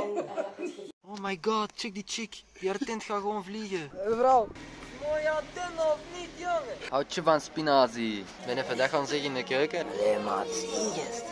Oh my god, check die chick. Die haar tint gaat gewoon vliegen. Mevrouw. Mooie tint of niet, jongen? Houtje van spinazie. Ik ben even dat gaan zeggen in de keuken. Nee, maat, ingest.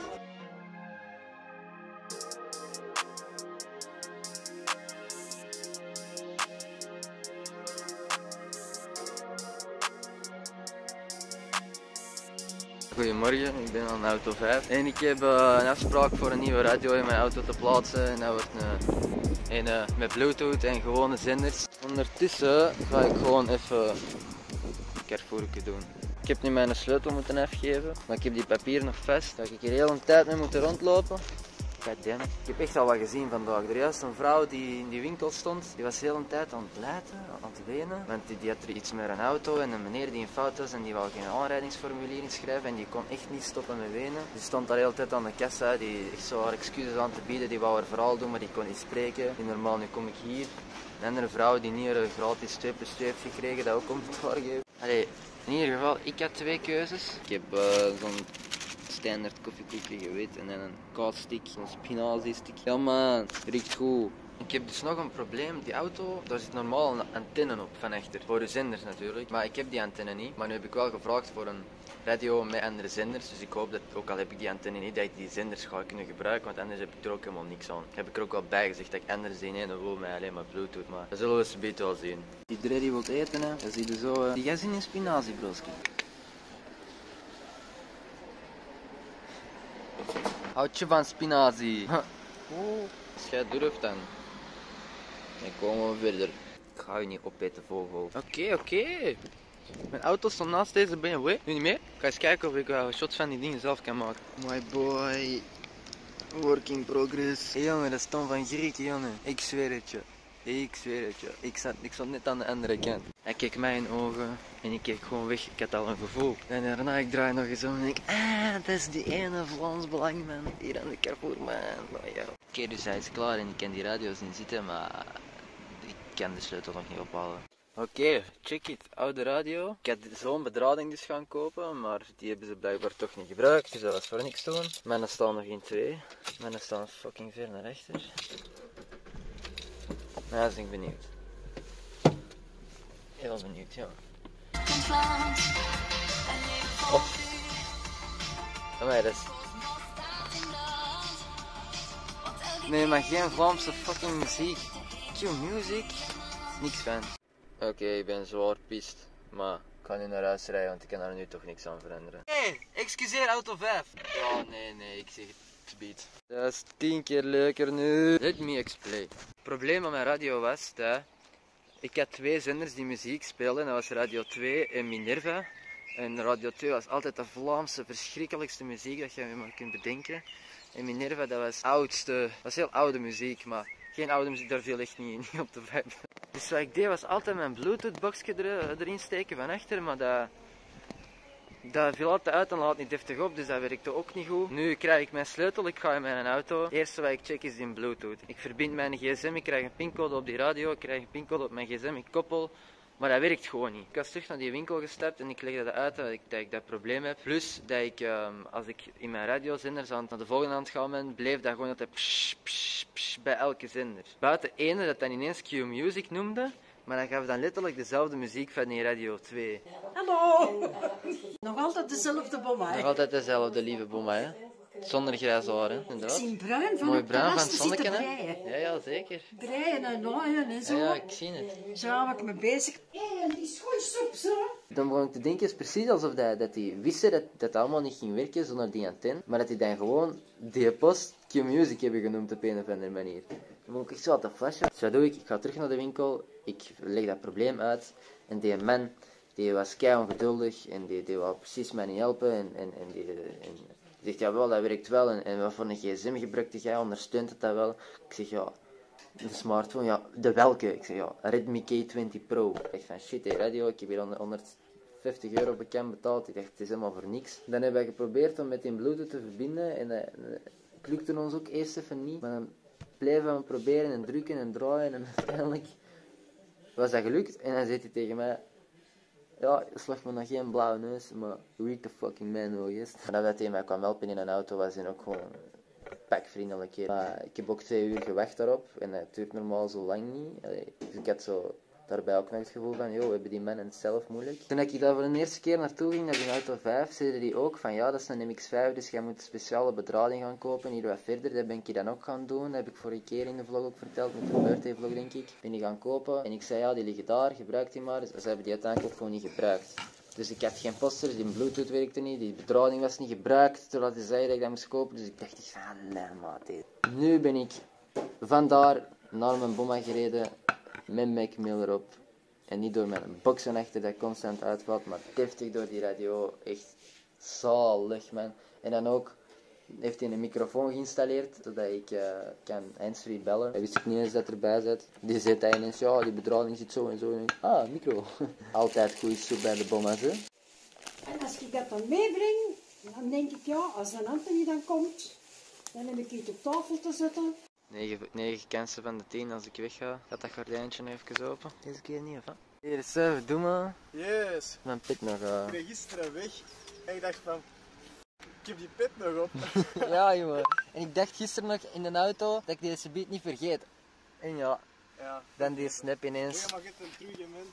Goedemorgen, ik ben aan Auto 5 en ik heb een afspraak voor een nieuwe radio in mijn auto te plaatsen en dat wordt een met bluetooth en gewone zenders. Ondertussen ga ik gewoon even Carrefourke doen. Ik heb nu mijn sleutel moeten afgeven, maar ik heb die papier nog vast, dat ik hier heel een tijd mee moet rondlopen. Goddammit. Ik heb echt al wat gezien vandaag. Er was een vrouw die in die winkel stond, die was de hele tijd aan het pleiten, aan het wenen. Want die had er iets met een auto en een meneer die in fout was en die wou geen aanrijdingsformulier inschrijven en die kon echt niet stoppen met wenen. Die stond daar de hele tijd aan de kassa, die echt zo haar excuses aan te bieden, die wou haar verhaal doen, maar die kon niet spreken. En normaal, nu kom ik hier. Een andere vrouw die niet een gratis 2+2 heeft gekregen, dat ook commentaar geeft. Allee, in ieder geval, ik had twee keuzes. Ik heb zo'n standaard koffiekoekje geweten en een kaasstick, een spinaziestick. Ja man, riekt goed. Ik heb dus nog een probleem. Die auto, daar zit normaal een antenne op van achter. Voor de zenders natuurlijk. Maar ik heb die antenne niet. Maar nu heb ik wel gevraagd voor een radio met andere zenders. Dus ik hoop dat, ook al heb ik die antenne niet, dat ik die zenders ga kunnen gebruiken. Want anders heb ik er ook helemaal niks aan. Heb ik er ook wel bij gezegd dat ik anders die ene wil met alleen maar bluetooth. Maar dat zullen we eens een beetje wel zien. Die drie die wilt eten, hè. Dat zie je zo. Die gaat zien in spinazie, broski. Houtje van spinazie. Oeh, als jij durft dan komen we verder. Ik ga je niet opeten, vogel. Oké. Mijn auto stond naast deze BMW. Nu niet meer. Ik ga eens kijken of ik shots van die dingen zelf kan maken. My boy. Work in progress. Hey jongen, dat stond van Grieken, jongen. Ik zweer het je. Ik stond net aan de andere kant. Hij keek mij in ogen en ik keek gewoon weg. Ik had al een gevoel. En daarna ik draai nog eens om en denk, dat is die ene Vlaams Belangman hier aan de Carrefour, man. Nou, ja. Oké, dus hij is klaar en ik kan die radio's niet zitten, maar ik kan de sleutel nog niet ophalen. Oké, check it. Oude radio. Ik had zo'n bedrading dus gaan kopen, maar die hebben ze blijkbaar toch niet gebruikt, dus dat was voor niks doen. Mijne staan nog in 2. Mijne staan fucking ver naar achter. Nou, dat ben ik benieuwd. Heel benieuwd, ja. Oh. Maar dat is... Nee, maar geen Vlaamse fucking muziek. Q-music? Niks van. Oké, ik ben zwaar pist. Maar ik ga nu naar huis rijden, want ik kan daar nu toch niks aan veranderen. Hé, excuseer Auto 5. Ja, nee, ik zeg het beat. Dat is 10 keer leuker nu. Let me explain. Het probleem aan mijn radio was dat ik had 2 zenders die muziek speelden. Dat was Radio 2 en Minerva. En Radio 2 was altijd de Vlaamse verschrikkelijkste muziek dat je maar kunt bedenken. En Minerva, dat was was heel oude muziek, maar geen oude muziek, daar viel echt niet op te vibe. Dus wat ik deed was altijd mijn Bluetooth boxje erin steken van achter, maar dat viel altijd uit en laat niet deftig op, dus dat werkte ook niet goed. Nu krijg ik mijn sleutel, ik ga in mijn auto. Het eerste wat ik check is die Bluetooth. Ik verbind mijn gsm, ik krijg een pincode op die radio, ik krijg een pincode op mijn gsm, ik koppel. Maar dat werkt gewoon niet. Ik was terug naar die winkel gestapt en ik legde dat uit dat ik dat probleem heb. Plus dat ik, als ik in mijn radiozenders naar de volgende aan het gaan ben, bleef dat gewoon altijd psh bij elke zender. Buiten ene dat dan ineens Q-music noemde, maar dan gaf dan letterlijk dezelfde muziek van die Radio 2. Hallo! Nog altijd dezelfde bomma, Nog altijd dezelfde lieve bomma, hè? Zonder grijs haar, hè? Ik zie bruin van mooi het bruin van terras het te zitten zonnetje, hè? breien. Ja, zeker. Breien en naaien en zo. Ja, ik zie het. Zo hou ik me bezig. En die schoensoep zo. Dan begon ik te denken, is precies alsof dat die wisten dat dat allemaal niet ging werken zonder die antenne, maar dat die dan gewoon die post Q-music hebben genoemd op een of andere manier. Dan begon ik echt zo aan te flashen. Dus wat doe ik? Ik ga terug naar de winkel, ik leg dat probleem uit en die man, die was kei ongeduldig en die wou precies mij niet helpen en die zegt, jawel, dat werkt wel en wat voor een gsm gebruikte jij, ondersteunt het dat wel? Ik zeg, ja, de smartphone, ja, de welke? Ik zeg, ja, Redmi K20 Pro. Ik dacht van, shit, die radio, ik heb hier 150 euro bekend betaald. Ik dacht, het is helemaal voor niks. Dan hebben we geprobeerd om met die Bluetooth te verbinden en het lukte ons ook eerst even niet. Maar dan bleven we proberen en drukken en draaien en uiteindelijk was dat gelukt. En dan zegt hij tegen mij, ja, je slaagt me nog geen blauwe neus, maar read the fucking man, hoor, yes. Maar dat hij mij kwam helpen in een auto was hij ook gewoon pakvriendelijk. Maar ik heb ook 2 uur gewacht daarop en het duurt normaal zo lang niet. Allee, dus ik had zo daarbij ook nog het gevoel van, joh, hebben die mannen het zelf moeilijk. Toen ik daar voor de eerste keer naartoe ging, naar die auto 5, zeiden die ook van, ja, dat is een MX-5, dus jij moet een speciale bedrading gaan kopen. Hier wat verder, dat ben ik dan ook gaan doen. Dat heb ik vorige keer in de vlog ook verteld, met de birthday vlog denk ik. Ben die gaan kopen en ik zei, ja, die liggen daar, gebruik die maar. Dus ze hebben die uiteindelijk ook gewoon niet gebruikt. Dus ik had geen posters, die Bluetooth werkte niet, die bedrading was niet gebruikt, terwijl ze zeiden dat ik dat moest kopen. Dus ik dacht echt van, nee maat. Nu ben ik vandaar naar mijn bomma gereden, met Mac Miller op. En niet door mijn boksen achter dat constant uitvalt, maar deftig door die radio. Echt zalig, man. En dan ook heeft hij een microfoon geïnstalleerd, zodat ik kan handsfree bellen. Hij wist ik niet eens dat erbij zit. Die zegt hij ineens, ja, die bedrading zit zo en zo. En ah, micro. Altijd goede soep bij de bomma's, hè. En als ik dat dan meebreng, dan denk ik, ja, als een Anthony dan komt, dan heb ik iets op tafel te zetten. 9 kansen van de 10 als ik wegga. Gaat dat gordijntje even open? Deze keer niet, of wat? Hier is 7, doe maar. Yes. Mijn pit nog. Ik ben gisteren weg en ik dacht van, ik heb die pet nog op. Ja, jongen. En ik dacht gisteren nog in de auto dat ik deze beat niet vergeet. En ja, dan die snap ineens. Ja, maar je hebt een terugement.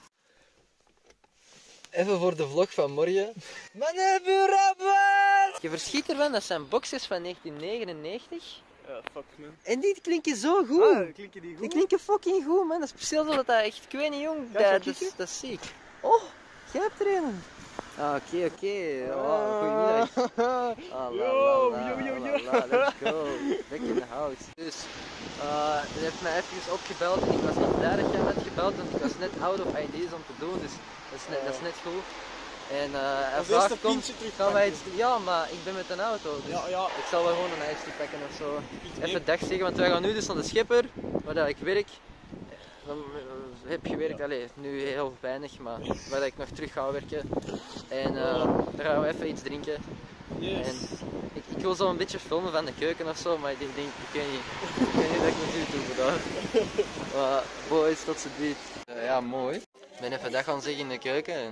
Even voor de vlog van morgen. Maneburabbers! Je verschiet ervan, dat zijn boxes van 1999. Ja, fuck man. En die klinken zo goed. Ah, klinken die goed? Die klinken fucking goed, man. Dat is precies dat echt, ik weet niet, jong. Ja, Dat is ziek. Oh, jij hebt er een. Ah, oké. Oh, goedemiddag. Yo. Let's go. Back in the house. Dus, hij heeft mij even opgebeld en ik was echt blij dat jij me had gebeld, want ik was net out of ideas om te doen, dus dat is net goed. En hij vraagt, kom, gaan wij iets doen? Ja, maar ik ben met een auto, dus ik zal wel gewoon een ijsje pakken of zo. Even dag zeggen, want wij gaan nu dus naar de Schipper, waar ik werk. Dan heb gewerkt, nu heel weinig, maar waar ik nog terug ga werken. En dan gaan we even iets drinken. Yes. En ik wil zo een beetje filmen van de keuken of zo, maar ik denk, ik weet niet dat ik het nu doe daar. Maar boys, tot ze biedt. Ja, mooi. Ik ben even dat gaan zeggen in de keuken en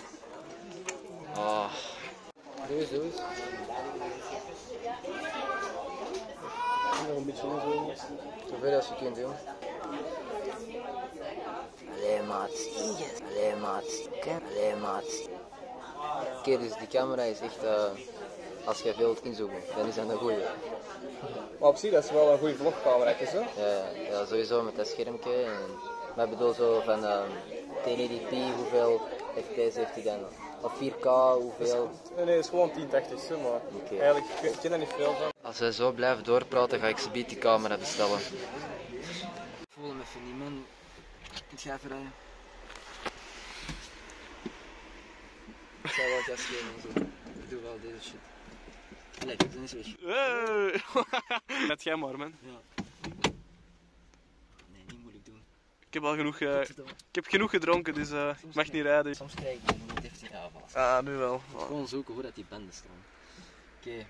doe eens. Nog een beetje zo. Zoveel als je kunt doen. Allee maat. Oké, dus die camera is echt, als je veel wilt inzoomen, dan is dat een goeie. Maar op zich, dat is wel een goede vlogcamera, zo. Ja, sowieso met dat schermpje. Maar ik bedoel zo van 1080p, hoeveel fps heeft hij dan? Of 4K, hoeveel? Nee, het is gewoon 1080, maar eigenlijk ik ken er niet veel van. Als wij zo blijven doorpraten, ga ik ze die camera bestellen. Ik voel hem even niet, man. Ik ga even rijden. Ik zou wel gas geven en zo. Ik doe wel deze shit. Nee, dat is weg. Let jij maar, man. Ja. Nee, niet moeilijk doen. Ik heb al genoeg, ik heb genoeg gedronken, dus ik mag niet rijden. Soms krijg ik niet deftig aanvast. Ah, nu wel. Gewoon zoeken hoe dat die banden staan. Oké.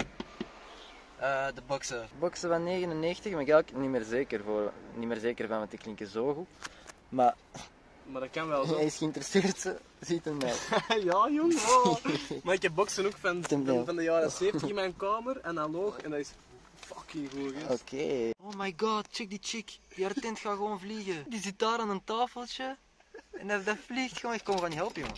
De boxen. Boxen van 99, maar ik ben ook niet meer zeker van, want die klinken zo goed. Maar dat kan wel zo. hij is geïnteresseerd, ziet hem mij. Ja, jong. Oh. Maar ik heb boxen ook van de jaren 70 in mijn kamer, analoog, en dat is fucking goed. Yes. Oké. Oh my god, check die chick. Die haar tent gaat gewoon vliegen. Die zit daar aan een tafeltje en dat vliegt gewoon. Ik kom gewoon niet helpen, jongen.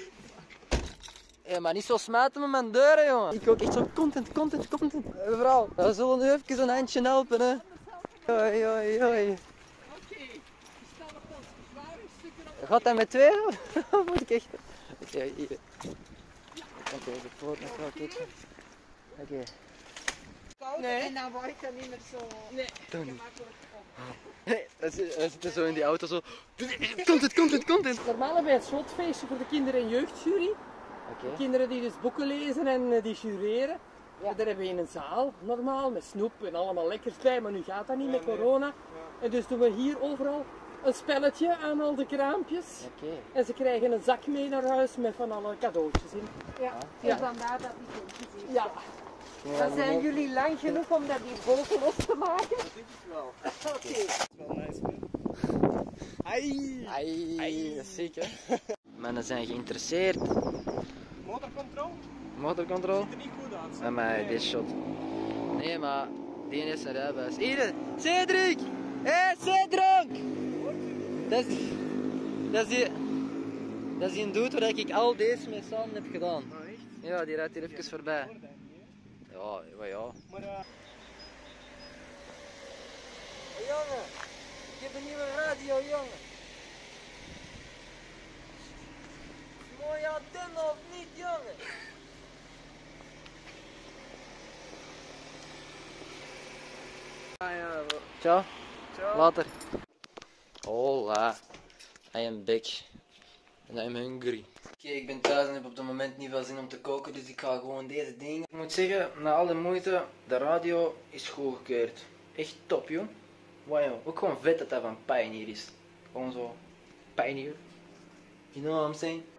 Maar niet zo smijten met mijn deuren, jongen. Ik ook echt zo content. Mevrouw, we zullen nu even een handje helpen, hè. Oei. Oké, we staan op ons zware stukken op. Gaat dat met 2? Of moet ik echt... Oké, hier. Oké, de poort nog wel kijken. Oké. Nee. En dan word ik dan niet meer zo gemakkelijk op. We zitten zo in die auto zo... Content! Normaal hebben wij een slotfeestje voor de kinder- en jeugdjury. Oké. Kinderen die dus boeken lezen en die jureren. Ja. Daar hebben we in een zaal, normaal, met snoep en allemaal lekkers bij, maar nu gaat dat niet met corona. En dus doen we hier overal een spelletje aan al de kraampjes. Oké. En ze krijgen een zak mee naar huis met van alle cadeautjes in. En vandaar dat die kindjes hier Ja. Dan zijn jullie lang genoeg om dat die boven los te maken? Dat denk ik wel. Oké. Dat is wel nice, man. Ai, dat is ziek, hè? Mannen zijn geïnteresseerd. Motorcontrole? Motorcontrole? Ziet er niet goed uit. Met mij, dit shot. Nee, maar Die heeft zijn rijbewijs. Hier, Cedric! Hé, Cedric! Dat is die dude waar ik al deze mee samen heb gedaan. Ah, echt? Ja, die rijdt hier even voorbij. Ja, maar ja. Maar Jongen, ik heb een nieuwe radio, jongen. Mooie antenne of niet, jongen? ja, Ciao, ciao. later. Hola, I am back. And I'm hungry. Oké, ik ben thuis en heb op het moment niet veel zin om te koken, dus ik ga gewoon deze dingen. Ik moet zeggen, na alle moeite, de radio is goedgekeurd. Echt top, joh. Wauw, ook gewoon vet dat dat van Pioneer is. Gewoon zo, Pioneer. You know what I'm saying?